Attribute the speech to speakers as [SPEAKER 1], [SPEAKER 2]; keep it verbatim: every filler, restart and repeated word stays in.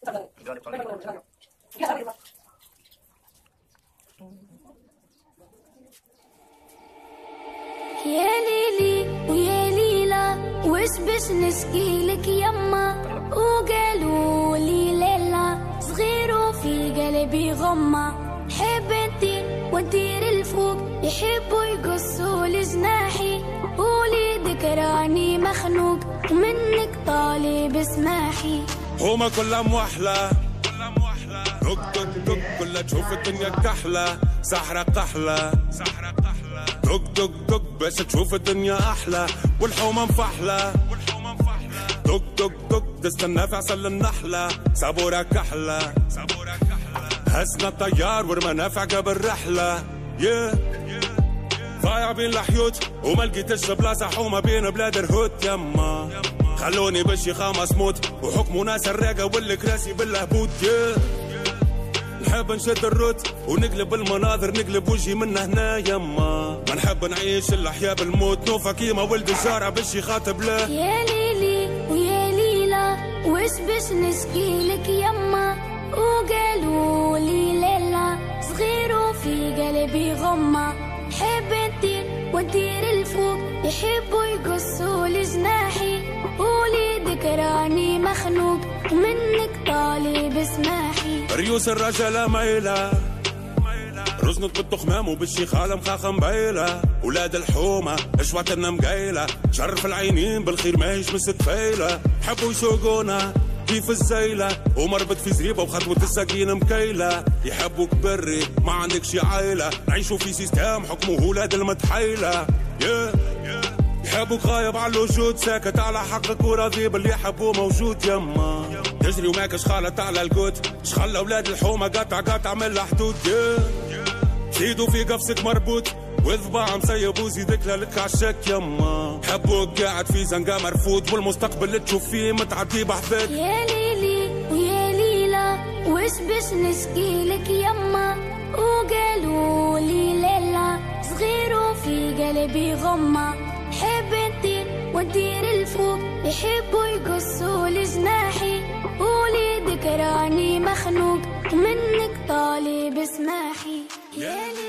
[SPEAKER 1] يا ليلي ويا ليلى وش باش نشكيلك يما، وقالوا لي ليلى صغير وفي قلبي غمة، حب انتي وانتي للفوق يحبوا يقصوا لجناحي، وليدك راني مخنوق ومنك طالب اسماحي.
[SPEAKER 2] هما كلها موحلة دق دق دق كلها تشوف الدنيا كحلة، سحرة قحلة دق دق دق باش تشوف الدنيا أحلى، والحومة مفحلة دق دق دق تستنى في عسل النحلة، صابورة كحلة هزنا الطيار ورمانا في عقب الرحلة. yeah. ضايع بين الحيوت وما لقيتش بلاصة حومة بين بلاد الهوت يما، خلوني بالشيخة مصموت وحكموا ناس الراقة والكراسي بالهبوط. yeah. نحب نشد الروت ونقلب المناظر نقلب وجهي من هنا يما، ما نحب نعيش الأحياء بالموت، نوفا كيما ولد الشارع باش يخاطب له.
[SPEAKER 1] يا ليلي ويا ليلى وش باش نشكيلك يما، وقالوا لي ليلى صغير وفي قلبي غمة، حب انتي وانتي للفوق يحبوا يقصوا لجناحي، وليدك راني مخنوق ومنك طالب اسماحي.
[SPEAKER 2] ريوس الرجالة مايلة رزنت بالتخمام وبالشيخالة مخاخة مبايلة، ولاد الحومة اشواتنا مقايلة، شرف العينين بالخير ماهيش مستفايلة، حبوا يسوقونا كيف الزيلة ومربط في زريبة وخطوة السكينة مكيلة، يحبوك بري ما عندكش عايلة، نعيشوا في سيستم حكمه ولاد المتحيلة. yeah. يحبوك غايب على الوجود ساكت على حقك وراضي باللي يحبوه موجود يما، تجري وماكش خالط على الكوت شخل اولاد الحومة قطع قطع من الحدود. yeah. زيدوا في قفصك مربوط وذباع مسيب وزيدك لك عشاك يما، حبوك قاعد في زنقة مرفوض والمستقبل اللي تشوف فيه متعدي بحذاك.
[SPEAKER 1] يا ليلي ويا ليلى وش باش نشكيلك يما، وقالوا لي ليلى صغير وفي قلبي غمة، حب انتي وانتي للفوق يحبوا يقصوا لجناحي، وليدك راني مخنوق ومنك طالب اسماحي. يا